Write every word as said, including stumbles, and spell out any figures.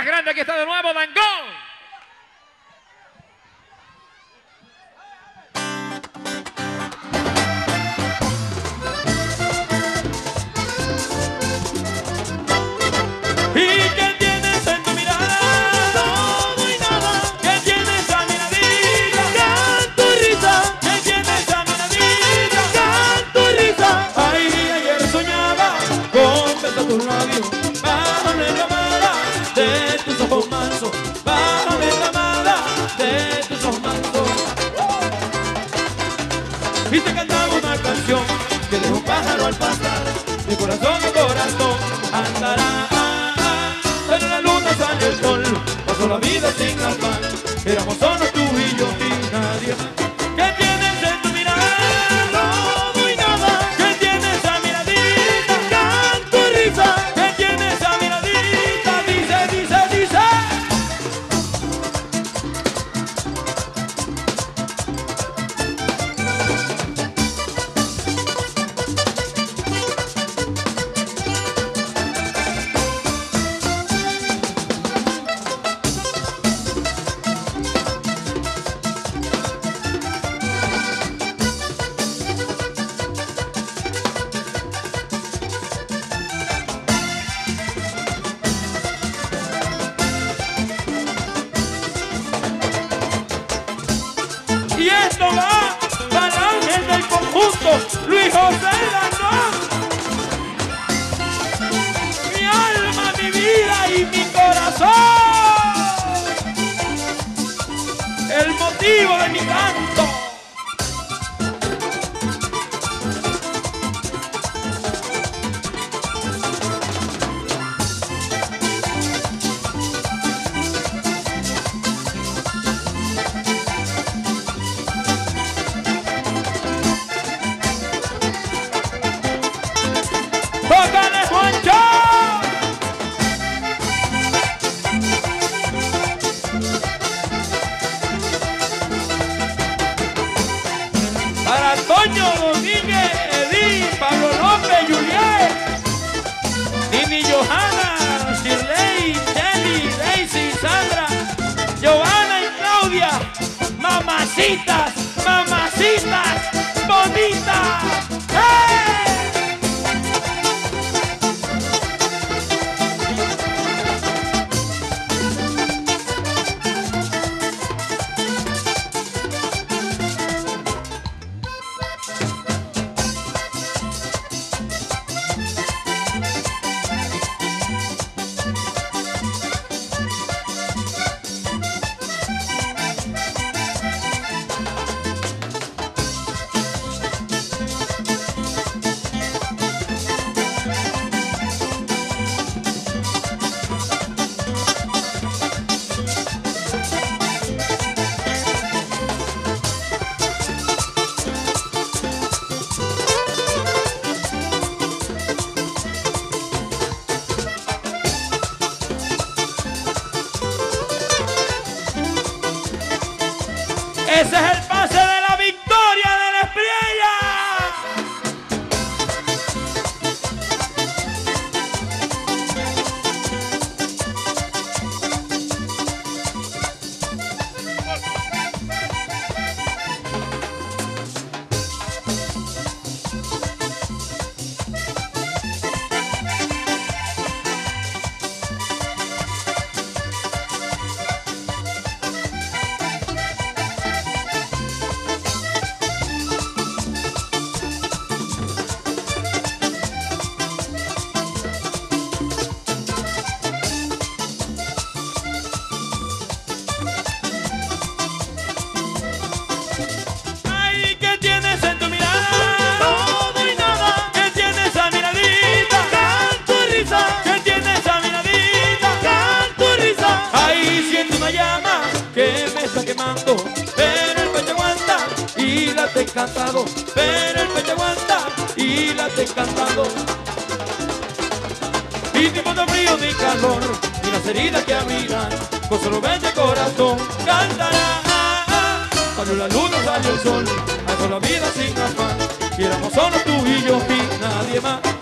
grande, aquí está de nuevo Dangón. ¿Y qué tienes en tu mirada? Todo y nada. ¿Qué tienes a miradita? Canto y risa. ¿Qué tienes a miradita? Canto y risa. Ay, ayer soñaba con besos tus labios bajo la enramada de tus ojos mansos, bajo la enramada de tus ojos mansos. Y te cantaba una canción que dejó un pájaro al pasar. Mi corazón, mi corazón andará. Pero la luna sale el sol, pasó la vida sin afán. Éramos solo tú y yo y nadie más. ¿Qué tienes en tu mirada? Todo y nada. ¿Qué tienes a miradita? Canto y risa. ¿Qué tienes a miradita? Dice, dice, dice. Y esto va para el ángel del conjunto, Luis José Dangón. Mi alma, mi vida y mi corazón. El motivo de mi canto. ¡Tócale, Juancho! Para Antonio Domínguez, Edith, Pablo López, Juliet, Nini, Johanna, Shirley, Jenny, Daisy, Sandra, Giovanna y Claudia. Mamacitas, mamacitas, bonitas. ¡Hey! Ese es el pase de la victoria de la Espriella. Quemando, pero el pecho aguanta y late encantado, pero el pecho aguanta y late encantado. Ni tiempo de frío ni calor, ni las heridas que abrigan, con solo vente corazón cantará. Cuando la luna sale el sol, hago la vida sin afán, y éramos solo tú y yo y nadie más.